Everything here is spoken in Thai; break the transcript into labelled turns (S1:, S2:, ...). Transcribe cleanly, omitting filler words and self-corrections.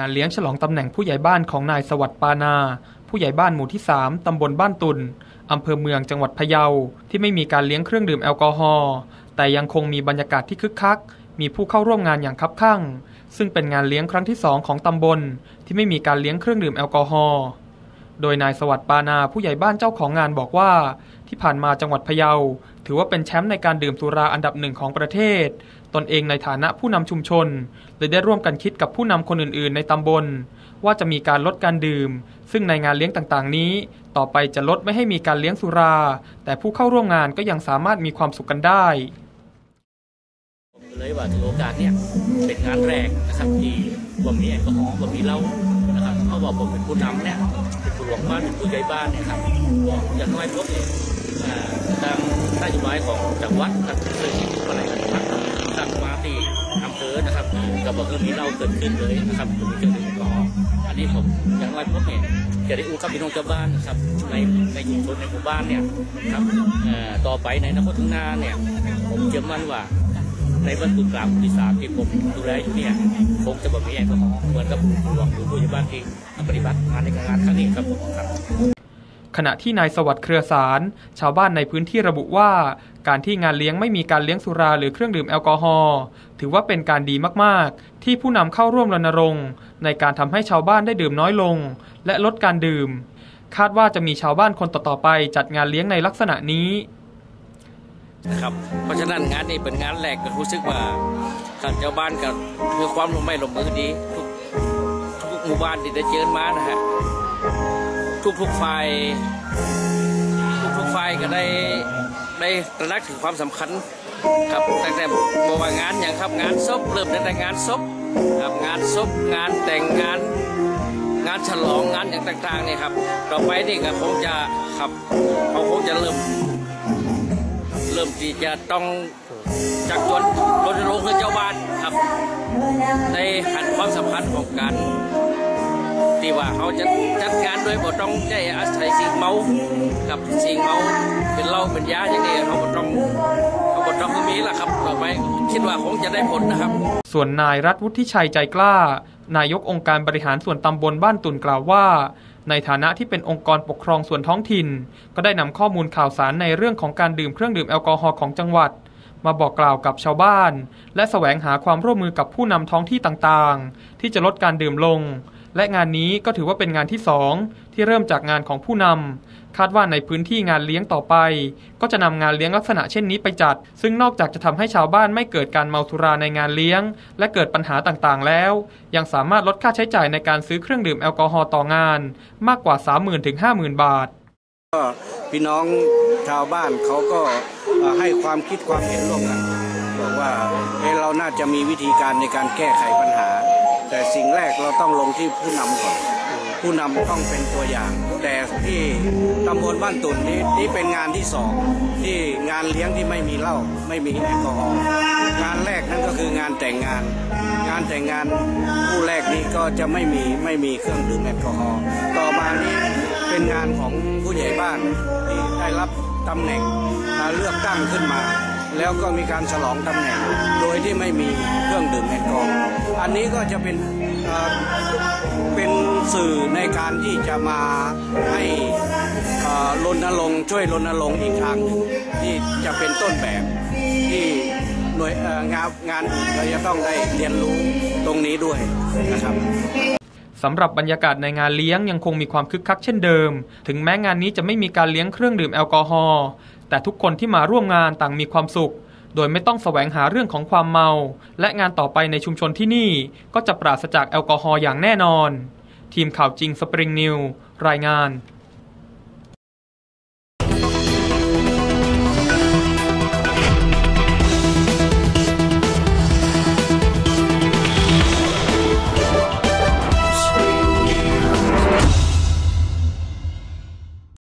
S1: านเลี้ยงฉลองตำแหน่งผู้ใหญ่บ้านของนายสวัสดิ์ปานาผู้ใหญ่บ้านหมู่ที่3ตำบลบ้านตุนอำเภอเมืองจังหวัดพะเยาที่ไม่มีการเลี้ยงเครื่องดื่มแอลกอฮอล์แต่ยังคงมีบรรยากาศที่คึกคักมีผู้เข้าร่วมงานอย่างคับคั่งซึ่งเป็นงานเลี้ยงครั้งที่2ของตำบลที่ไม่มีการเลี้ยงเครื่องดื่มแอลกอฮอล์โดยนายสวัสดิ์ปานาผู้ใหญ่บ้านเจ้าของงานบอกว่าที่ผ่านมาจังหวัดพะเยาถือว่าเป็นแชมป์ในการดื่มสุราอันดับ1ของประเทศตนเองในฐานะผู้นำชุมชนเลยได้ร่วมกันคิดกับผู้นำคนอื่นๆในตำบลว่าจะมีการลดการดื่มซึ่งในงานเลี้ยงต่างๆนี้ต่อไปจะลดไม่ให้มีการเลี้ยงสุราแต่ผู้เข้าร่วมงานก็ยังสามารถมีความสุขกันได้
S2: เลยว่าถือโอกาสเนี่ยเป็นงานแรกนะครับที่บ่มีแอลกอฮอล์บ่มีเหล้านะครับเพราะว่าผมเป็นผู้นำเนี่ยเป็นผู้หลวงบ้านเป็นผู้ใหญ่บ้านเนี่ยครับอย่างน้อยพวกเนี่ยตามนโยบายของจังหวัดครับซึ่งอะไรกันครับตั้งมาที่อำเภอนะครับก็บอกมีเหล้าเกิดขึ้นเลยนะครับมีเครื่องดื่มแอลกอฮอล์อันนี้ผมอย่างน้อยพวกเนี่ยจะได้อู้กับพี่น้องชาวบ้านนะครับในชุมชนในหมู่บ้านเนี่ยครับต่อไปในอนาคตข้างหน้าเนี่ยผมเชื่อมั่นว่าในบรรจุกลางที่3ที่ผมดูแลอยู่เนี่ยคงจะบ่มีแอลกอฮอล์เหมือนกับผู้หลวงหรือผู้ใหญ่บ้านที่ปฏิบัติงานในงานครั้งนี้ครับผมครับ
S1: ขณะที่นายสวัสดิ์เครือสารชาวบ้านในพื้นที่ระบุว่าการที่งานเลี้ยงไม่มีการเลี้ยงสุราหรือเครื่องดื่มแอลกอฮอล์ถือว่าเป็นการดีมากๆที่ผู้นำเข้าร่วมรณรงค์ในการทำให้ชาวบ้านได้ดื่มน้อยลงและลดการดื่มคาดว่าจะมีชาวบ้านคนต่อๆไปจัดงานเลี้ยงในลักษณะนี้
S3: นะครับเพราะฉะนั้นงานนี้เป็นงานแรกก็รู้สึกว่าทางชาวบ้านก็มีความร่วมมือดีทุกหมู่บ้านที่ได้เจอมานะฮะทุกฝ่ายก็ได้ตระหนักถึงความสำคัญครับตั้งแต่บอกว่างานอย่างครับงานศพเริ่มตั้งแต่งานศพครับงานศพงานแต่งงานฉลองงานอย่างต่างๆเนี่ยครับต่อไปนี่ก็คงจะครับเขาคงจะเริ่มที่จะต้องจักจวนรณรงค์ให้เจ้าบ้านครับในหันความสำคัญของการที่ว่าเขาจะจัดงานโดยบ่ต้องได้อาศัยสิ่งเมากับสิ่งเมาเป็นเหล้าเป็นยาอย่างนี้เขาบ่ต้องมีล่ะครับต่อไปคิดว่าคงจะได้ผลนะครับ
S1: ส่วนนายรัฐวุฒิชัยใจกล้านายกองค์การบริหารส่วนตำบลบ้านตุ่นกล่าวว่าในฐานะที่เป็นองค์กรปกครองส่วนท้องถิ่นก็ได้นำข้อมูลข่าวสารในเรื่องของการดื่มเครื่องดื่มแอลกอฮอล์ของจังหวัดมาบอกกล่าวกับชาวบ้านและแสวงหาความร่วมมือกับผู้นำท้องที่ต่างๆที่จะลดการดื่มลงและงานนี้ก็ถือว่าเป็นงานที่2ที่เริ่มจากงานของผู้นำคาดว่าในพื้นที่งานเลี้ยงต่อไปก็จะนำงานเลี้ยงลักษณะเช่นนี้ไปจัดซึ่งนอกจากจะทำให้ชาวบ้านไม่เกิดการเมาสุราในงานเลี้ยงและเกิดปัญหาต่างๆแล้วยังสามารถลดค่าใช้จ่ายในการซื้อเครื่องดื่มแอลกอฮอล์ต่องานมากกว่า 30,000 ถึง 50,000 บาท
S4: ก็พี่น้องชาวบ้านเขาก็ให้ความคิดความเห็นร่วมกันบอกว่าเราน่าจะมีวิธีการในการแก้ไขปัญหาแต่สิ่งแรกเราต้องลงที่ผู้นำก่อนผู้นำต้องเป็นตัวอย่างแต่ที่ตำบลบ้านตุ่นนี้เป็นงานที่2ที่งานเลี้ยงที่ไม่มีเหล้าไม่มีแอลกอฮอล์งานแรกนั่นก็คืองานแต่งงานคู่แรกนี้ก็จะไม่มีเครื่องดื่มแอลกอฮอล์ต่อมานี้เป็นงานของผู้ใหญ่บ้านที่ได้รับตำแหน่งเลือกตั้งขึ้นมาแล้วก็มีการฉลองตำแหน่งโดยที่ไม่มีเครื่องดื่มแอลกอฮอล์อันนี้ก็จะเป็นสื่อในการที่จะมาให้รณรงค์ช่วยรณรงค์อีกทางหนึ่งที่จะเป็นต้นแบบที่หน่วยงานอื่นก็จะต้องได้เรียนรู้ตรงนี้ด้วยนะครับ
S1: สำหรับบรรยากาศในงานเลี้ยงยังคงมีความคึกคักเช่นเดิมถึงแม้งานนี้จะไม่มีการเลี้ยงเครื่องดื่มแอลกอฮอล์แต่ทุกคนที่มาร่วมงานต่างมีความสุขโดยไม่ต้องแสวงหาเรื่องของความเมาและงานต่อไปในชุมชนที่นี่ก็จะปราศจากแอลกอฮอล์อย่างแน่นอนทีมข่าวจริงสปริงนิวส์รายงาน